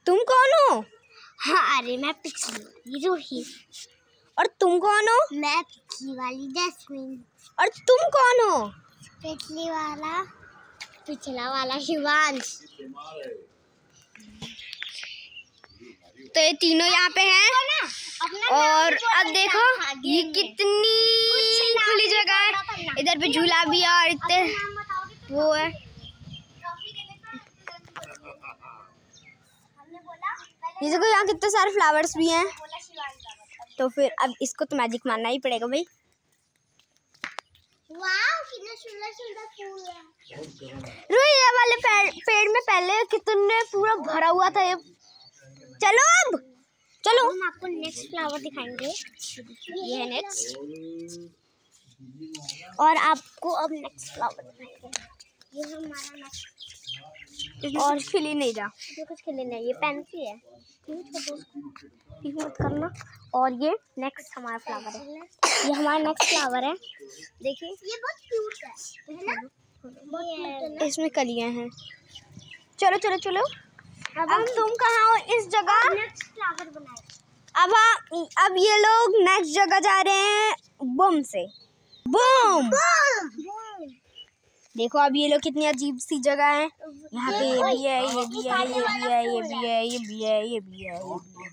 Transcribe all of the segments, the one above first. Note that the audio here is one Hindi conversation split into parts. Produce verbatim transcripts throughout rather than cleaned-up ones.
तुम कौन हो? हाँ, अरे मैं पिछली रूही। और तुम कौन हो? मैं पिछली वाली जैस्मिन। और तुम कौन हो? पिछली वाला पिछला वाला शिवांश। तो ये तीनों यहाँ पे हैं। और अब देखो ये कितनी खुली जगह है। इधर पे झूला भी है और इतने वो है। ये देखो यहाँ कितने सारे फ्लावर्स भी हैं। तो फिर अब इसको तो मैजिक मानना ही पड़ेगा भाई। वाह, कितने सुंदर सुंदर फूल हैं। रूही, ये वाले पेड़ पेड़ में पहले कितने पूरा भरा हुआ था ये। चलो अब चलो, हम आपको नेक्स्ट फ्लावर दिखाएंगे। ये है नेक्स्ट। और आपको अब नेक्स्ट फ्लावर दिखाएंगे। ये हमारा नेक्स्ट। और खिली नहीं जा, ये कुछ खिले नहीं, ये पेंसी है। ठीक मत करना। और ये नेक्स्ट हमारा फ्लावर है। ये हमारा नेक्स्ट फ्लावर है। देखिए ये बहुत क्यूट है, है ना? बहुत इसमें कलियां हैं। चलो चलो चलो, अब, अब तुम कहाँ हो इस जगह? नेक्स्ट फ्लावर बनाए। अब हाँ, अब ये लोग नेक्स्ट जगह जा रहे हैं बम से। बम देखो अब ये लोग कितनी अजीब सी जगह है। यहाँ पे ये भी है, ये भी है, ये भी है, ये भी है, ये भी है, ये भी है,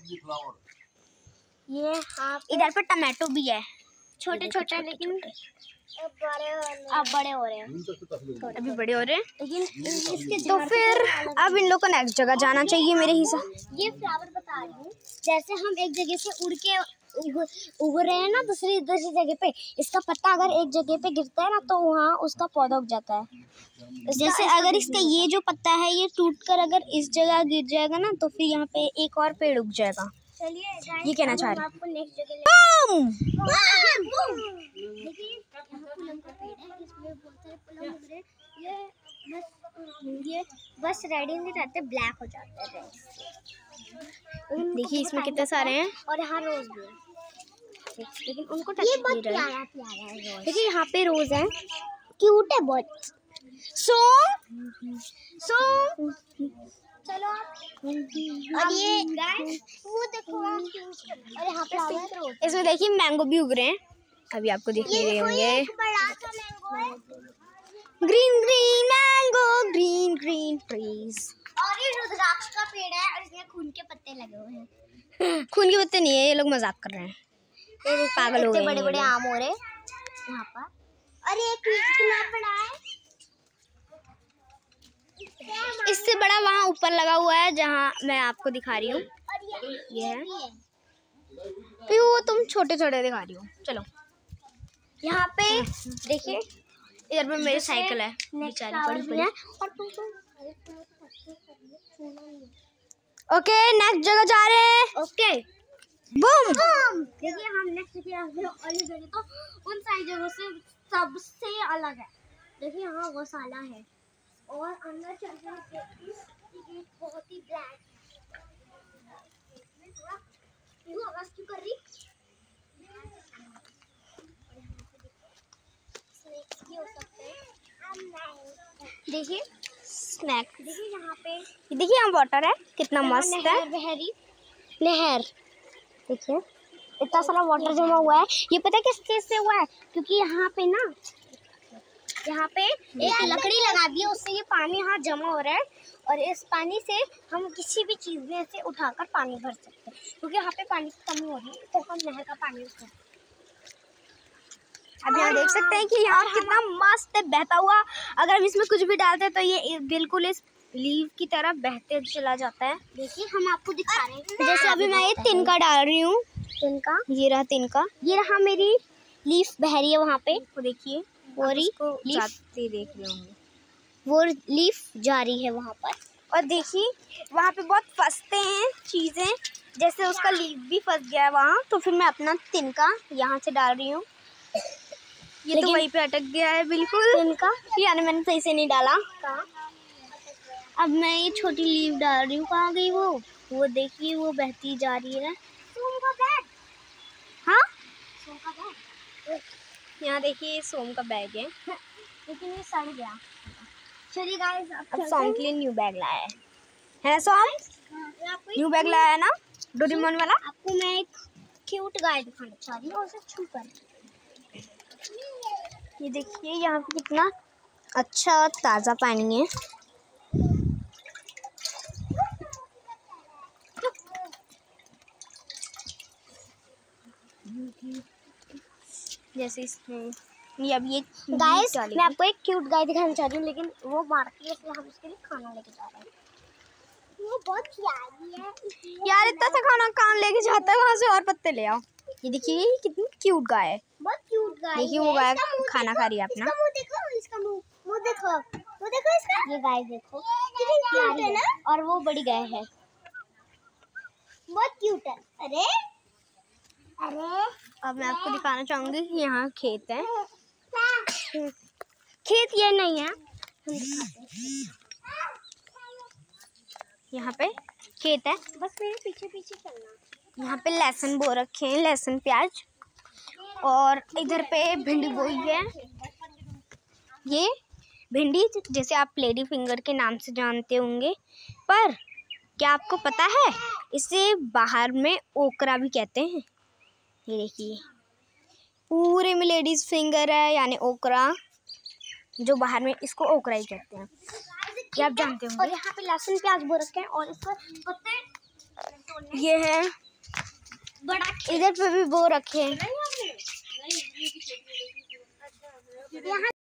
ये हाँ, इधर पे टमाटो भी है। छोटे छोटे लेकिन अब बड़े हो रहे हैं। अब बड़े हो रहे हैं, अभी बड़े हो रहे हैं। लेकिन इसके तो फिर अब इन लोग को नेक्स्ट जगह जाना चाहिए मेरे हिसाब। ये फ्लावर बता रही हूँ, जैसे हम एक जगह से उड़ के उग, उग रहे हैं ना दूसरी दूसरी जगह पे, इसका पत्ता अगर एक जगह पे गिरता है ना तो वहाँ उसका पौधा उग जाता है। जैसे अगर इसका ये जो पत्ता है ये टूटकर अगर इस जगह गिर जाएगा ना तो फिर यहाँ पे एक और पेड़ उग जाएगा। चलिए ये कहना चाह रहे आपको नेक्स्ट जगह बम। देखिए यहाँ पुलम का पेड़ है, इसमें बहुत सारे पुलम उग रहे हैं। ये बस ये बस रेडी नहीं रहते, ब्लैक हो जाते हैं। देखिए इसमें कितने सारे हैं। और यहाँ रोज भी है, लेकिन उनको ये टच बहुत नहीं रहा है। प्यारा प्यारा है रोज। देखिए यहाँ पे रोज है। क्यूट है बहुत। सो सो चलो और ये वो देखो, और यहाँ पे फ्लावर। इसमें देखिए मैंगो भी उग रहे हैं, अभी आपको दिख नहीं रहे होंगे। बड़ा सा मैंगो है। Green green mango, green green trees. और ये रुद्राक्ष का पेड़ है और इसमें खून के पत्ते लगे हुए हैं। खून के पत्ते नहीं है, ये लोग मजाक कर रहे हैं। ये पागल हो गए। बड़े बड़े आम हो रहे यहाँ पर। और ये कितना बड़ा है। इससे बड़ा वहाँ ऊपर लगा हुआ है जहाँ मैं आपको दिखा रही हूँ। ये है, फिर वो तुम छोटे छोटे दिखा रही हो। चलो यहाँ पे देखिए, इधर पे मेरी साइकिल है बेचारी बड़ी बड़ी। ओके नेक्स्ट जगह जा रहे हैं। Okay boom. देखिए हम नेक्स्ट जगह वाली जगह तो उन सारी जगहों से सबसे अलग है। देखिए यहाँ गौशाला है और अंदर चलने के बहुत ही ब्लैक क्यों आवाज क्यों कर रही। हो सकते हैं। देखिए स्नैक, देखिए यहाँ पे, देखिए यहाँ वाटर है कितना मस्त है। बहरी नहर देखिए, इतना सारा वाटर जमा हुआ है। ये पता है किस चीज से हुआ है? क्योंकि यहाँ पे ना, यहाँ पे एक लकड़ी लगा दी है, उससे ये पानी यहाँ जमा हो रहा है और इस पानी से हम किसी भी चीज में से उठाकर पानी भर सकते हैं। क्योंकि यहाँ पे पानी की कमी हो रही है तो हम नहर का पानी यूज करते हैं। अब यहाँ देख सकते हैं कि यहाँ कितना मस्त है बहता हुआ। अगर हम इसमें कुछ भी डालते हैं तो ये बिल्कुल इस लीव की तरह बहते चला जाता है। देखिए हम आपको दिखा रहे हैं। जैसे अभी मैं ये तिनका डाल रही हूँ, तिनका, ये रहा तिनका, ये रहा मेरी लीफ बह रही है वहाँ पे। वो देखिए वो लीफ जाते देख रहे होंगे, वो लीफ जा रही है वहाँ पर। और देखिए वहाँ पे बहुत फंसते हैं चीज़ें, जैसे उसका लीफ भी फंस गया है वहाँ, तो फिर मैं अपना तिनका यहाँ से डाल रही हूँ। ये तो वहीं पे अटक गया है बिल्कुल तिनका, यानी मैंने सही से नहीं डाला। कहाँ? अब मैं ये छोटी लीफ डाल रही हूँ, कहाँ गई वो? वो देखिए वो बहती जा रही है। सोम का बैग, हाँ सोम का बैग, यहाँ देखिए ये सोम का बैग है, लेकिन ये सड़ गया। चलिए गाइस, अब सोम के लिए न्यू बैग लाया है, है सोम? न्यू बैग लाया है ना डोरेमोन वाला। आपको मैं एक क्यूट गाय दिखाना चाह रही हूँ, उसे छू कर। ये देखिए यहाँ पे कितना अच्छा ताज़ा पानी है। जैसे इसमें ये अभी एक गाइस मैं आपको एक क्यूट गाय दिखाना चाह रही हूँ, लेकिन वो मारती है इसलिए हम उसके लिए खाना लेके जा रहे हैं। वो बहुत प्यारी है यार, इतना सा खाना कहाँ लेके जाता है, वहाँ से और पत्ते ले आओ। ये देखिए ये कितनी क्यूट गाय है। बहुत क्यूट गाय देखिए वो गाय खाना खा रही है अपना। इसका मुंह देखो, इसका मुंह मुंह देखो, मुंह देखो इसका। ये गाय देखो कितनी क्यूट है ना, और वो बड़ी गाय है, बहुत क्यूट है। अरे अरे अब मैं आपको दिखाना चाहूंगी कि यहाँ खेत है। खेत ये नहीं है, हम दिखाते हैं। यहाँ पे खेत है, बस मेरे पीछे पीछे चलना। यहाँ पे लहसुन बो रखे हैं, लहसुन प्याज, और इधर पे भिंडी बोई है। ये भिंडी जैसे आप लेडी फिंगर के नाम से जानते होंगे, पर क्या आपको पता है इसे बाहर में ओकरा भी कहते हैं। ये देखिए पूरे में लेडीज फिंगर है, यानी ओकरा, जो बाहर में इसको ओकरा ही कहते हैं, ये आप जानते होंगे। और यहाँ पे लहसुन प्याज बो रखे हैं, और इसको पत्ते ये है बड़ा इधर पे भी बो रखे हैं। यहाँ